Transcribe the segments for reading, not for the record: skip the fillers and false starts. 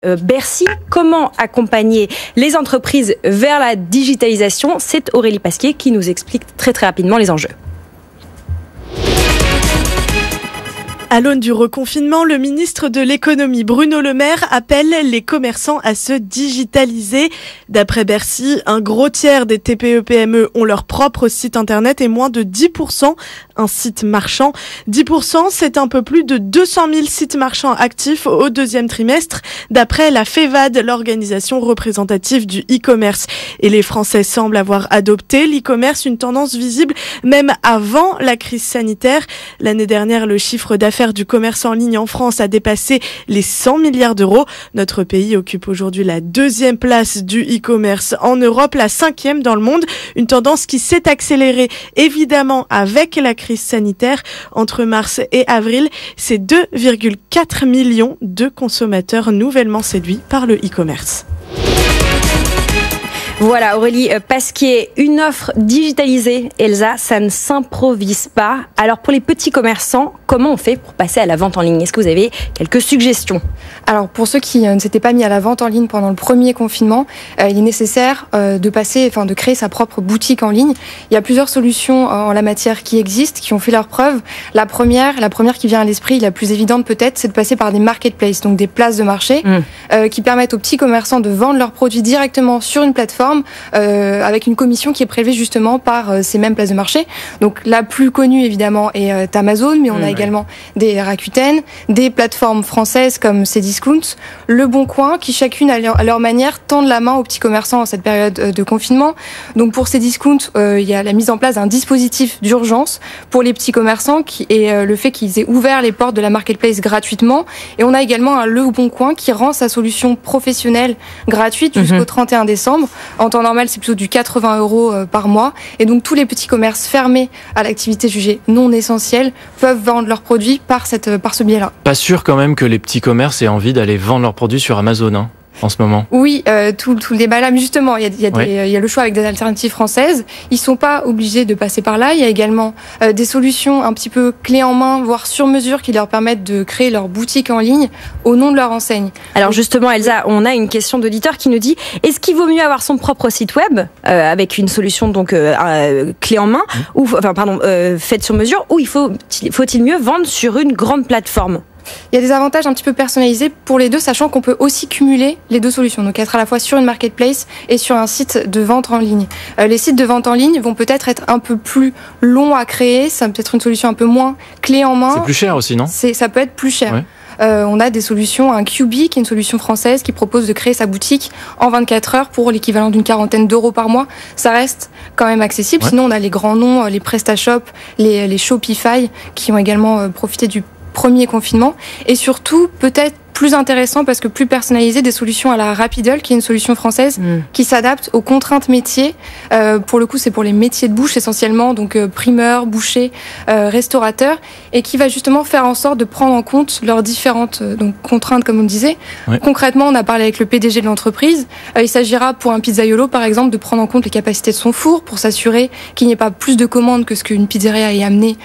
Bercy, comment accompagner les entreprises vers la digitalisation? C'est Aurélie Pasquier qui nous explique très rapidement les enjeux. À l'aune du reconfinement, le ministre de l'économie Bruno Le Maire appelle les commerçants à se digitaliser. D'après Bercy, un gros tiers des TPE-PME ont leur propre site internet et moins de 10% un site marchand. 10%, c'est un peu plus de 200 000 sites marchands actifs au deuxième trimestre, d'après la FEVAD, l'organisation représentative du e-commerce. Et les Français semblent avoir adopté l'e-commerce, une tendance visible même avant la crise sanitaire. L'année dernière, le chiffre d'affaires du commerce en ligne en France a dépassé les 100 milliards d'euros. Notre pays occupe aujourd'hui la 2e place du e-commerce en Europe, la 5e dans le monde. Une tendance qui s'est accélérée évidemment avec la crise sanitaire. Entre mars et avril, c'est 2,4 millions de consommateurs nouvellement séduits par le e-commerce. Voilà Aurélie Pasquier, une offre digitalisée, Elsa, ça ne s'improvise pas. Alors pour les petits commerçants, comment on fait pour passer à la vente en ligne? Est-ce que vous avez quelques suggestions? Alors pour ceux qui ne s'étaient pas mis à la vente en ligne pendant le premier confinement, il est nécessaire de créer sa propre boutique en ligne. Il y a plusieurs solutions en la matière qui existent, qui ont fait leurs preuves. La première qui vient à l'esprit, la plus évidente peut-être, c'est de passer par des marketplaces, donc des places de marché, qui permettent aux petits commerçants de vendre leurs produits directement sur une plateforme, avec une commission qui est prélevée justement par ces mêmes places de marché. Donc la plus connue évidemment est Amazon, mais on a également des Rakuten, des plateformes françaises comme Cdiscount, Le Bon Coin, qui chacune à leur manière tendent la main aux petits commerçants en cette période de confinement. Donc pour Cdiscount, il y a la mise en place d'un dispositif d'urgence pour les petits commerçants et le fait qu'ils aient ouvert les portes de la marketplace gratuitement. Et on a également un Le Bon Coin qui rend sa solution professionnelle gratuite jusqu'au 31 décembre. En temps normal, c'est plutôt du 80 € par mois. Et donc, tous les petits commerces fermés à l'activité jugée non essentielle peuvent vendre leurs produits par ce biais-là. Pas sûr quand même que les petits commerces aient envie d'aller vendre leurs produits sur Amazon, hein, en ce moment. Oui, tout le débat là, mais justement, il y a le choix avec des alternatives françaises. Ils sont pas obligés de passer par là. Il y a également des solutions un petit peu clés en main, voire sur mesure, qui leur permettent de créer leur boutique en ligne au nom de leur enseigne. Alors justement, Elsa, on a une question d'auditeur qui nous dit: est-ce qu'il vaut mieux avoir son propre site web avec une solution donc clé en main, ou faite sur mesure, ou faut-il mieux vendre sur une grande plateforme? Il y a des avantages un petit peu personnalisés pour les deux, sachant qu'on peut aussi cumuler les deux solutions, donc être à la fois sur une marketplace et sur un site de vente en ligne. Les sites de vente en ligne vont peut-être être un peu plus longs à créer, ça peut être une solution un peu moins clé en main. C'est plus cher aussi, non? Ça peut être plus cher. Ouais. On a des solutions, un QB qui est une solution française qui propose de créer sa boutique en 24 heures pour l'équivalent d'une quarantaine d'euros par mois. Ça reste quand même accessible. Ouais. Sinon, on a les grands noms, les PrestaShop, les Shopify qui ont également profité du premier confinement. Et surtout, peut-être plus intéressant parce que plus personnalisé, des solutions à la Rapiddle, qui est une solution française qui s'adapte aux contraintes métiers. Pour le coup, c'est pour les métiers de bouche essentiellement, donc primeur, boucher, restaurateur, et qui va justement faire en sorte de prendre en compte leurs différentes contraintes, comme on disait. Ouais. Concrètement, on a parlé avec le PDG de l'entreprise. Il s'agira pour un pizzaiolo, par exemple, de prendre en compte les capacités de son four pour s'assurer qu'il n'y ait pas plus de commandes que ce qu'une pizzeria est amenée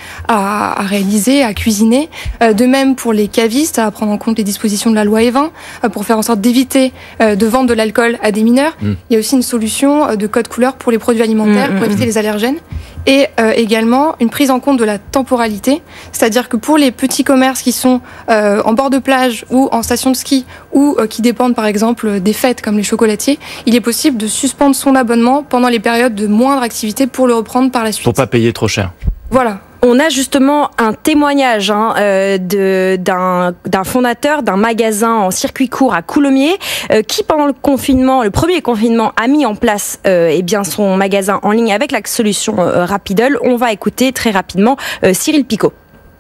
à réaliser, à cuisiner. De même pour les cavistes, à prendre en compte les dispositions de la loi E20 pour faire en sorte d'éviter de vendre de l'alcool à des mineurs. Il y a aussi une solution de code couleur pour les produits alimentaires pour éviter les allergènes. Et également une prise en compte de la temporalité, c'est-à-dire que pour les petits commerces qui sont en bord de plage ou en station de ski ou qui dépendent par exemple des fêtes comme les chocolatiers, il est possible de suspendre son abonnement pendant les périodes de moindre activité pour le reprendre par la suite. Pour pas payer trop cher. Voilà. On a justement un témoignage d'un fondateur d'un magasin en circuit court à Coulommiers qui pendant le premier confinement a mis en place son magasin en ligne avec la solution Rapiddle. On va écouter très rapidement Cyril Picot.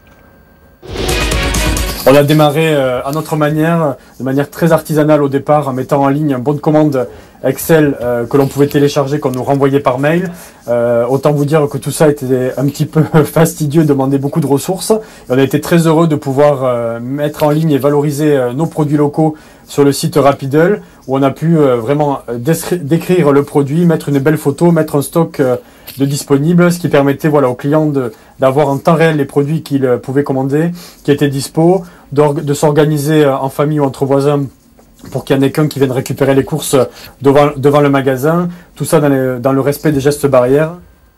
On a démarré à notre manière, de manière très artisanale au départ, en mettant en ligne un bon de commande Excel que l'on pouvait télécharger, qu'on nous renvoyait par mail. Autant vous dire que tout ça était un petit peu fastidieux, demandait beaucoup de ressources. Et on a été très heureux de pouvoir mettre en ligne et valoriser nos produits locaux sur le site Rapiddle, où on a pu vraiment décrire le produit, mettre une belle photo, mettre un stock de disponible, ce qui permettait aux clients d'avoir en temps réel les produits qu'ils pouvaient commander, qui étaient dispo, de s'organiser en famille ou entre voisins pour qu'il y en ait qu'un qui vienne récupérer les courses devant le magasin. Tout ça dans le respect des gestes barrières.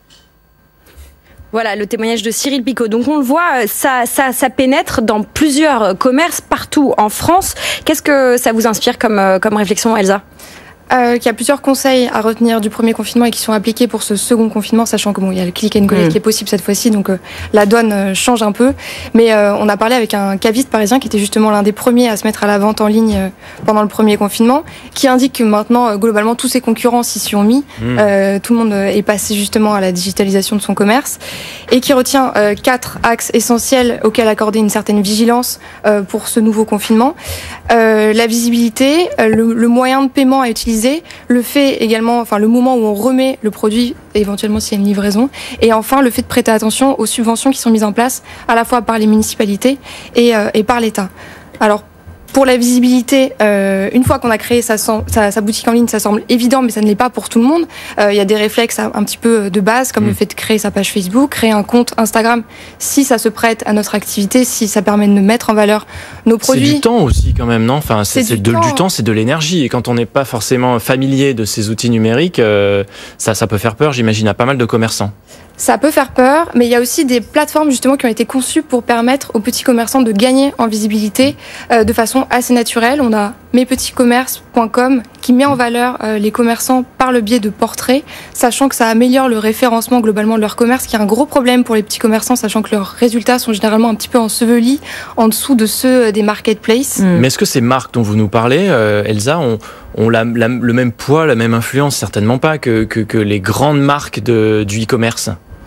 Voilà le témoignage de Cyril Picot. Donc on le voit, ça pénètre dans plusieurs commerces partout en France. Qu'est-ce que ça vous inspire comme réflexion, Elsa ? Qu'il y a plusieurs conseils à retenir du premier confinement et qui sont appliqués pour ce second confinement, sachant que il y a le click and collect qui est possible cette fois-ci, donc la donne change un peu. Mais on a parlé avec un caviste parisien qui était justement l'un des premiers à se mettre à la vente en ligne pendant le premier confinement, qui indique que maintenant, globalement, tous ses concurrents s'y sont mis. Tout le monde est passé justement à la digitalisation de son commerce et qui retient 4 axes essentiels auxquels accorder une certaine vigilance pour ce nouveau confinement. La visibilité, le moyen de paiement à utiliser, le fait également, le moment où on remet le produit, éventuellement s'il y a une livraison, et enfin le fait de prêter attention aux subventions qui sont mises en place à la fois par les municipalités et par l'État. Alors, pour la visibilité, une fois qu'on a créé sa boutique en ligne, ça semble évident, mais ça ne l'est pas pour tout le monde. Il y a des réflexes un petit peu de base, comme le fait de créer sa page Facebook, créer un compte Instagram, si ça se prête à notre activité, si ça permet de mettre en valeur nos produits. C'est du temps aussi quand même, non ? Enfin, c'est du temps, c'est de l'énergie. Et quand on n'est pas forcément familier de ces outils numériques, ça peut faire peur, j'imagine, à pas mal de commerçants. Ça peut faire peur, mais il y a aussi des plateformes justement qui ont été conçues pour permettre aux petits commerçants de gagner en visibilité de façon assez naturelle. On a mespetitscommerces.com qui met en valeur les commerçants par le biais de portraits, sachant que ça améliore le référencement globalement de leur commerce, qui est un gros problème pour les petits commerçants, sachant que leurs résultats sont généralement un petit peu ensevelis en dessous de ceux des marketplaces. Mais est-ce que ces marques dont vous nous parlez, Elsa, ont le même poids, la même influence? Certainement pas que les grandes marques du e-commerce.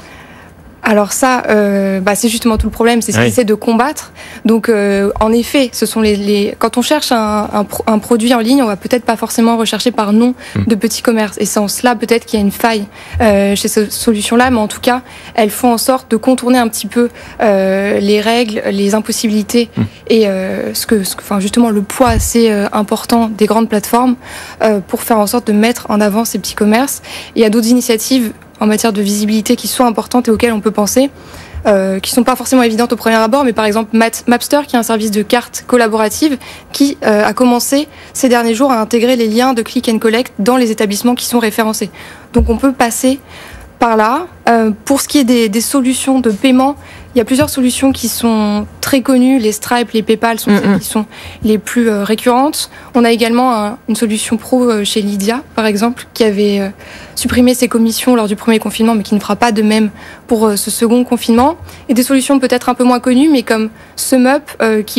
Alors ça, c'est justement tout le problème, c'est ce qu'ils essaient de combattre. Donc, en effet, ce sont quand on cherche un produit en ligne, on va peut-être pas forcément rechercher par nom de petits commerces. Et c'est en cela peut-être qu'il y a une faille chez ces solutions-là, mais en tout cas, elles font en sorte de contourner un petit peu les règles, les impossibilités et justement le poids assez important des grandes plateformes pour faire en sorte de mettre en avant ces petits commerces. Il y a d'autres initiatives en matière de visibilité qui sont importantes et auxquelles on peut penser, qui sont pas forcément évidentes au premier abord, mais par exemple Mapster, qui est un service de cartes collaborative, qui a commencé ces derniers jours à intégrer les liens de click and collect dans les établissements qui sont référencés. Donc on peut passer par là. Pour ce qui est des solutions de paiement, il y a plusieurs solutions qui sont très connues. Les Stripe, les PayPal sont celles qui sont les plus récurrentes. On a également une solution pro chez Lydia, par exemple, qui avait supprimé ses commissions lors du premier confinement, mais qui ne fera pas de même pour ce second confinement. Et des solutions peut-être un peu moins connues, mais comme SumUp, qui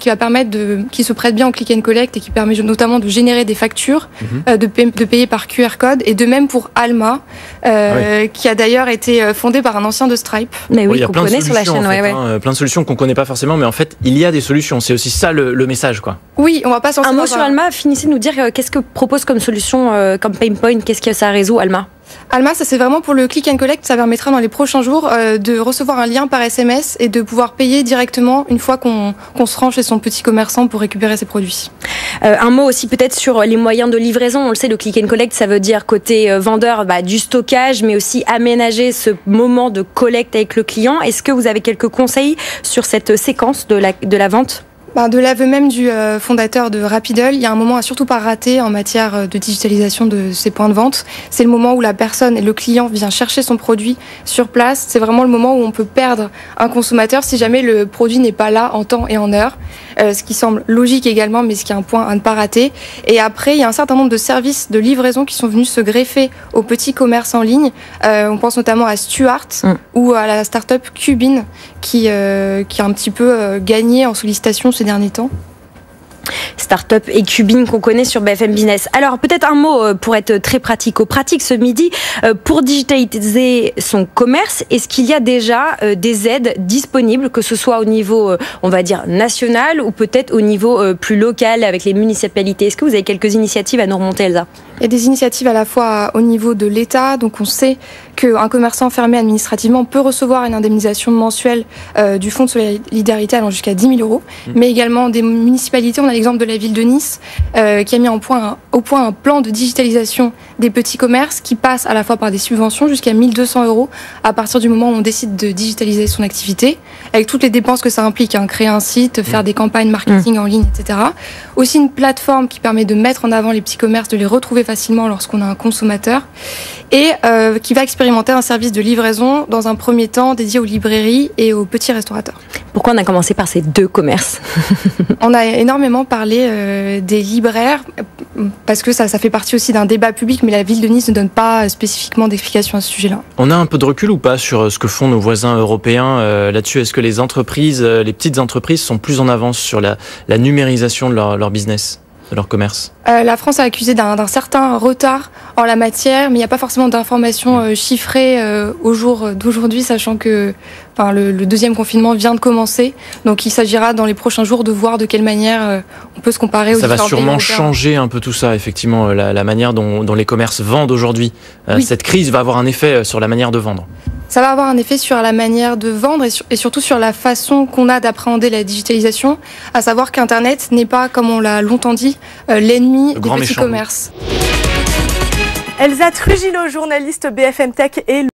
se prête bien au click and collect et qui permet notamment de générer des factures, de payer par QR code. Et de même pour Alma, qui a d'ailleurs été fondé par un ancien de Stripe. Mais oui, qu'on connaît sur la chaîne. Plein de solutions qu'on connaît pas forcément, mais en fait, il y a des solutions. C'est aussi ça le message, quoi. Oui, on va pas s'en sortir. Un mot sur Alma, finissez de nous dire qu'est-ce que propose comme solution, comme pain point, qu'est-ce que ça résout, Alma? Alma, ça c'est vraiment pour le click and collect. Ça permettra dans les prochains jours de recevoir un lien par SMS et de pouvoir payer directement une fois qu'on se rend chez son petit commerçant pour récupérer ses produits. Un mot aussi peut-être sur les moyens de livraison. On le sait, le click and collect, ça veut dire côté vendeur du stockage, mais aussi aménager ce moment de collecte avec le client. Est-ce que vous avez quelques conseils sur cette séquence de la vente ? De l'aveu même du fondateur de Rapiddle, il y a un moment à surtout pas rater en matière de digitalisation de ces points de vente. C'est le moment où la personne et le client vient chercher son produit sur place. C'est vraiment le moment où on peut perdre un consommateur si jamais le produit n'est pas là en temps et en heure. Ce qui semble logique également, mais ce qui est un point à ne pas rater. Et après, il y a un certain nombre de services de livraison qui sont venus se greffer aux petits commerces en ligne. On pense notamment à Stuart ou à la start-up Cubin qui a un petit peu gagné en sollicitation ces derniers temps. Startup et Cubin qu'on connaît sur BFM Business. Alors peut-être un mot pour être très pratico-pratique ce midi, pour digitaliser son commerce, est-ce qu'il y a déjà des aides disponibles, que ce soit au niveau, on va dire, national ou peut-être au niveau plus local avec les municipalités? Est-ce que vous avez quelques initiatives à nous remonter, Elsa? Il y a des initiatives à la fois au niveau de l'État, donc on sait qu'un commerçant fermé administrativement peut recevoir une indemnisation mensuelle du Fonds de solidarité allant jusqu'à 10 000 euros, mais également des municipalités. On a l'exemple de la ville de Nice qui a mis au point un plan de digitalisation des petits commerces qui passe à la fois par des subventions jusqu'à 1 200 euros à partir du moment où on décide de digitaliser son activité, avec toutes les dépenses que ça implique, créer un site, faire des campagnes marketing en ligne, etc. Aussi une plateforme qui permet de mettre en avant les petits commerces, de les retrouver facilement lorsqu'on a un consommateur, et qui va expérimenter un service de livraison dans un premier temps dédié aux librairies et aux petits restaurateurs. Pourquoi on a commencé par ces 2 commerces? On a énormément parlé des libraires parce que ça fait partie aussi d'un débat public, mais la ville de Nice ne donne pas spécifiquement d'explications à ce sujet-là. On a un peu de recul ou pas sur ce que font nos voisins européens là-dessus? Est-ce que les entreprises, les petites entreprises sont plus en avance sur la numérisation de leur business, de leur commerce? La France a accusé d'un certain retard en la matière, mais il n'y a pas forcément d'informations chiffrées au jour d'aujourd'hui, sachant que le deuxième confinement vient de commencer. Donc il s'agira dans les prochains jours de voir de quelle manière on peut se comparer aux différents pays. Ça va sûrement changer un peu tout ça, effectivement, la manière dont les commerces vendent aujourd'hui. Oui. Cette crise va avoir un effet sur la manière de vendre. Ça va avoir un effet sur la manière de vendre et surtout sur la façon qu'on a d'appréhender la digitalisation, à savoir qu'Internet n'est pas, comme on l'a longtemps dit, l'ennemi des petits commerces. Elsa Trujillo, journaliste BFM Tech et